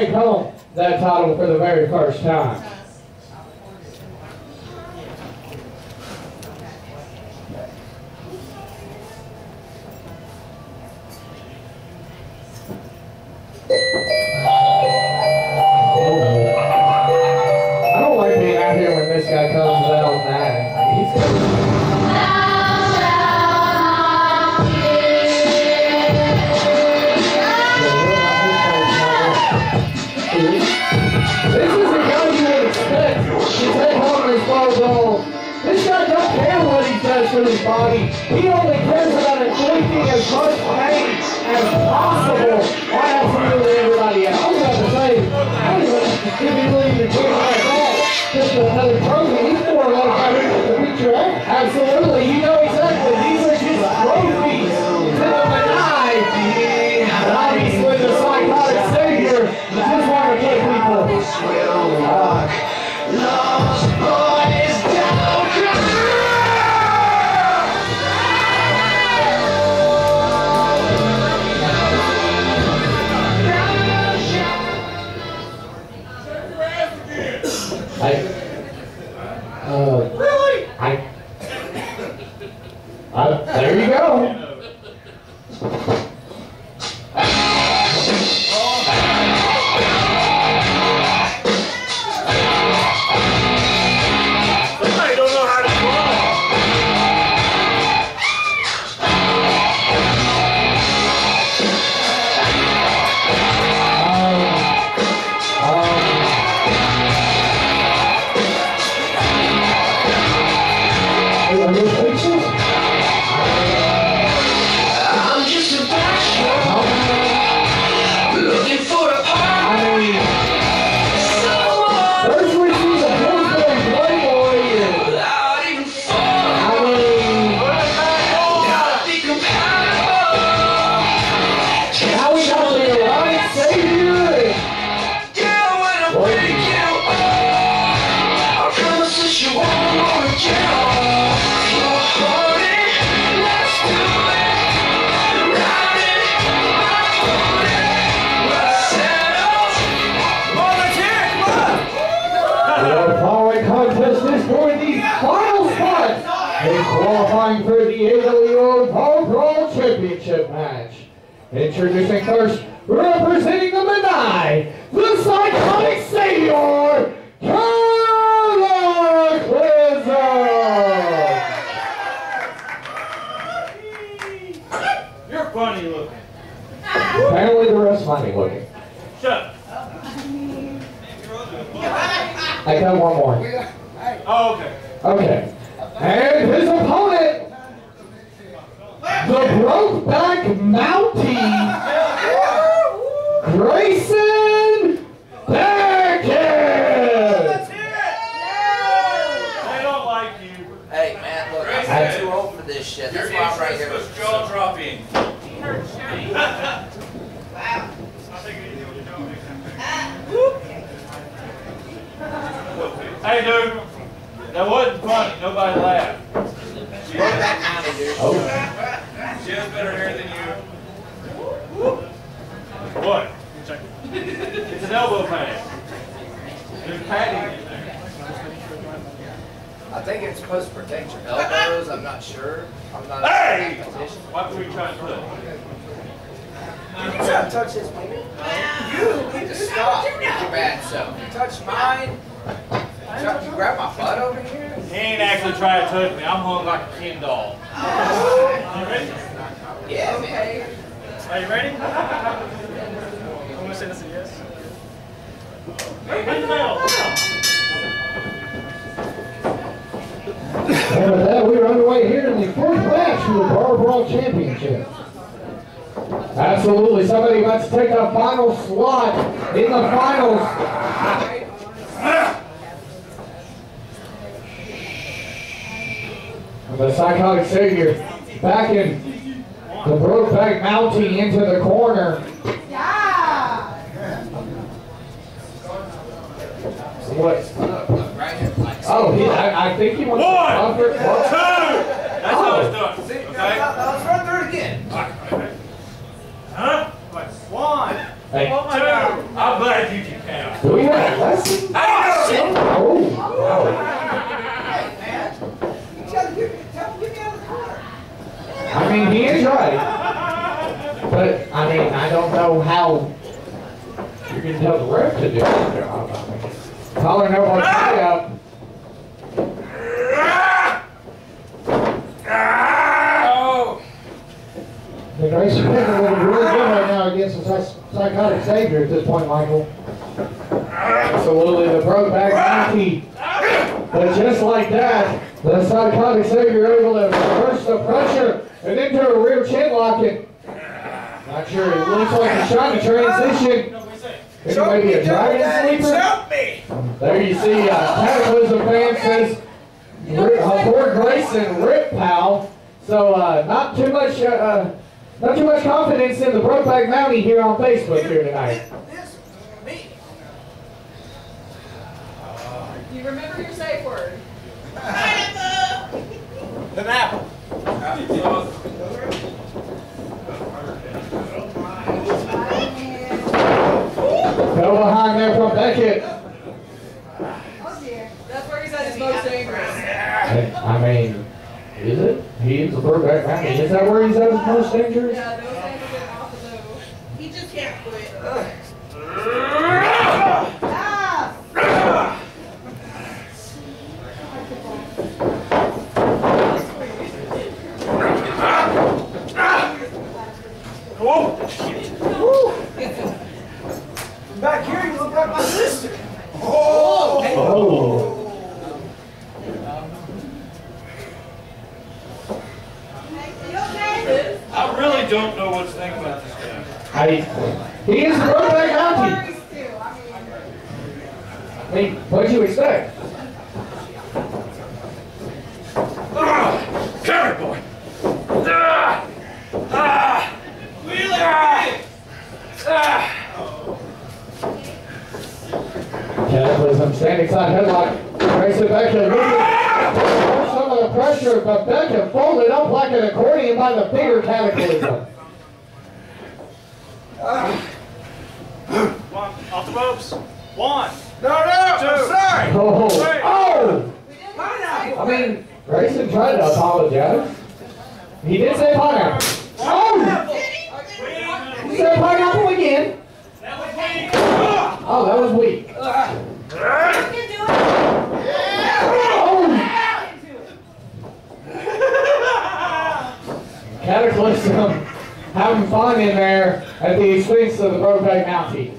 take home that title for the very first time. I don't like being out here when this guy comes out mad. He's this guy don't care what he does for his body. He only cares about inflicting as much pain as possible on absolutely everybody else. I was about to say, I don't even give you really the game like that. Just another trophy. He's more like having to beat your ass. Absolutely. You know exactly. These are just trophies to the knife. And obviously the psychotic savior just want to get people. Lost boys down. There you go. Somebody don't know how to fly. Are those pictures? I'm just a bachelor looking for a partner. First we see the Pillsbury Playboy. Without even falling, gotta be compatible. Now we got the right savior. Yeah, when I break you up, I promise that you won't reject. The following contest is for the final spot in qualifying for the AWO Power Brawl Championship match. Introducing first, representing the Menai, the psychotic savior, Cataclysm! You're funny looking. Apparently the rest funny looking. Shut up. I got one more. Oh, okay. Okay. And his opponent, the Brokeback Mountie, Grayson Beckett! They don't like you. Hey man, look, I'm too old for this shit. That's why I'm right here. Jaw dropping. Hey dude, that wasn't funny. Nobody laughed. She has that money, dude. Oh. She has better hair than you. What? It's an elbow pad. There's padding in there. I think it's supposed to protect your elbows. I'm not sure. I'm not Hey! a physician. What were you trying to do? You try to touch his finger? You need to stop with your bad self. You touch mine. You grab my butt over here. He ain't actually trying to touch me. I'm hung like a Ken doll. You ready? Yeah, man. Are you ready? I'm gonna say this a yes. Ring the bell. And with that, we are underway here in the fourth match for the Bar Brawl Championship. Absolutely, somebody wants to take a final slot in the finals. The psychotic savior backing the Brokeback Mountie into the corner. What? Oh, I think he wants One, to two. That's how it's done. See, Okay. let's run through it again. Huh? One. Hey. Two. I'm glad you can count. Do we have a lesson? I know. Oh, wow. Hey, man. You tell him, get me out of the car. I mean, he is right. But, I mean, I don't know how you're going to tell the ref to do his job. I mean, collar no more tie up. The Grace is looking really good right now against the psychotic savior at this point, Michael. Absolutely, the Brokeback Monkey. But just like that, the psychotic savior able to reverse the pressure and into a rear chin lock. Not sure, it looks like he's trying to transition. Maybe a dragon sleeper. There you see Cataclysm fan says Ford Grayson Rip Pal. So not too much confidence in the Brokeback Mountie here on Facebook here tonight. You remember your safe word. An apple. Go behind there from Beckett. Oh dear. That's where he's at his most dangerous. I mean, is it? He is the Brokeback Mountie. Is that where he's at his most dangerous? Yeah, those things are getting off the move. He just can't quit. From back here, you look like my sister. Oh. I really don't know what to think about this guy. He is the Brokeback Mountie. I mean, what'd you expect? Come here, boy. Cataclysm standing side headlock. Grayson Beckett looking some of the pressure, but Beckett folded up like an accordion by the bigger Cataclysm. Off the ropes. One. No, I'm sorry. Oh! I mean, Grayson tried to apologize. He did say pineapple. Oh! He said pineapple again. Oh, that was weak. Cataclysm having fun in there at the expense of the Brokeback Mountie.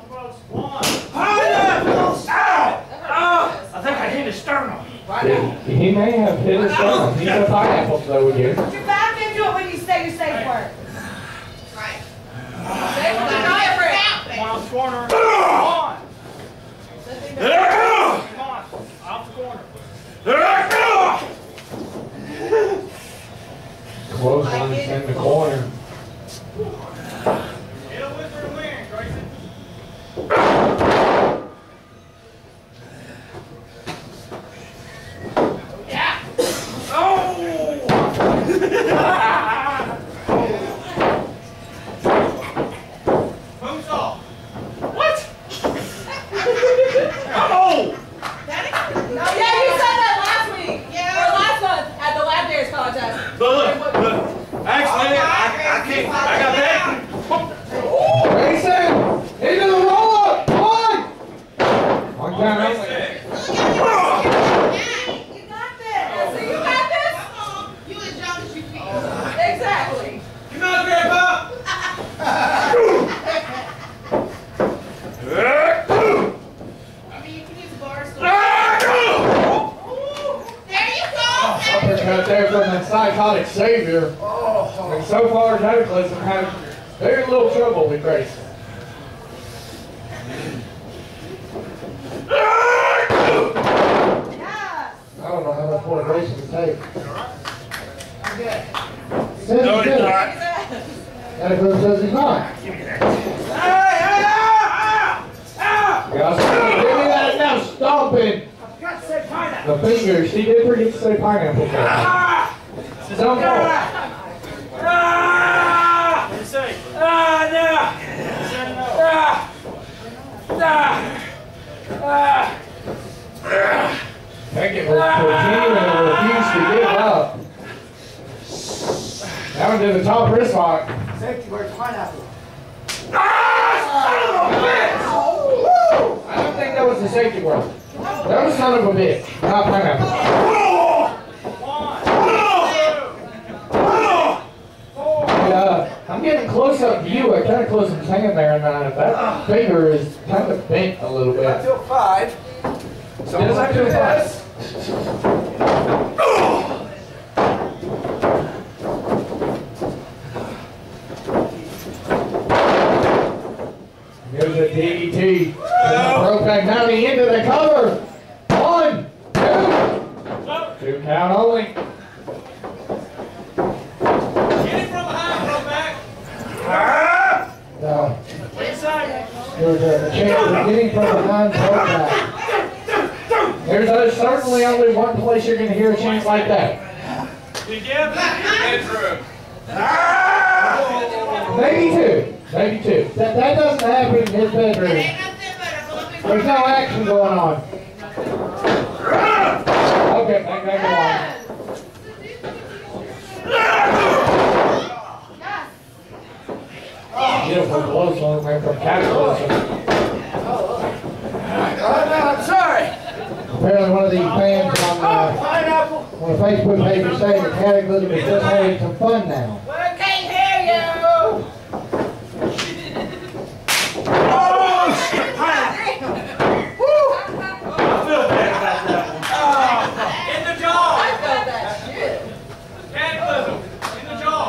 I think I hit his sternum. He may have hit his sternum. He said pineapple though again. You're back into it when you say your safe word. Right. Safe word, not different. One off the corner. One. Come on. Off the corner. Close one in the corner. Hit a whisper and win, Grayson. Yeah. Who's off? What? I'm old. No, yeah, you said that last week. Yeah. Or last month at the lap dance contest. But look. Actually, I can't. I got that. Grayson! Into the roll-up! Come on! One time only. You got this. So you got this? You as young as you feel. Exactly. Come on, Grandpa. I mean, you can use bars. There you go. Uppercut there from the psychotic savior. And so far, Cataclysm had very little trouble with Grayson. Yes. I don't know how much more Grayson can take. I'm good. Says No, he's he's good. not. Cataclysm says he's not. Give me that now, stomping. The fingers, he did forget to say pineapple. Don't go. What do you say? No. He said no. Beckett was continuing to refuse to give up. That one did the top wrist lock. Safety, where's pineapple? I don't think that was the safety word. That was son of a bitch, not pineapple. I'm getting close up view. I kind of close some hand there, and that finger is kind of bent a little bit. I feel 5. So Yes, I feel 5. Here's a DDT. Broke back down the end of the cover. 1, 2. 2 count only. Get it from behind, throw back. No. Inside. There's a chance of getting from behind broke back. There's certainly only one place you're going to hear a chant like that. Together. Bedroom. Maybe 2. Maybe 2. That doesn't happen in his bedroom. There's no action going on. Okay, back on. Beautiful close one from Cataclysm. I'm sorry. Apparently one of these fans on the Facebook page is saying that Cataclysm is just having some fun now. But I can't hear you. I feel bad about that one. In the jaw. I felt that shit. Cataclysm. In the jaw.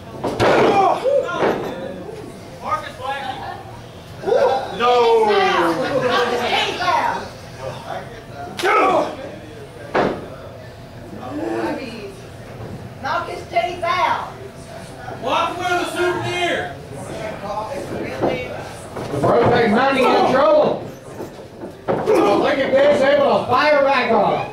Marcus Blackie. No. Knock his teeth out. Walk with a souvenir. The Brokeback Mountie in trouble. Oh, look at this, able to fire back on him.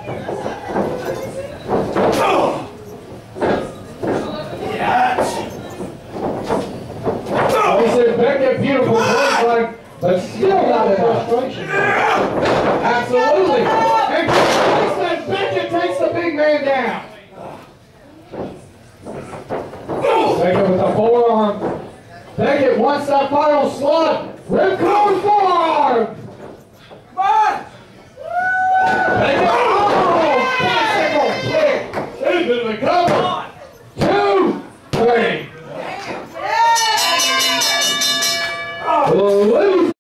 They said Beckett beautiful voice like, but still not enough. Absolutely. And Beckett takes the big man down. Beckett with the forearm. Beckett wants that final slug. Rip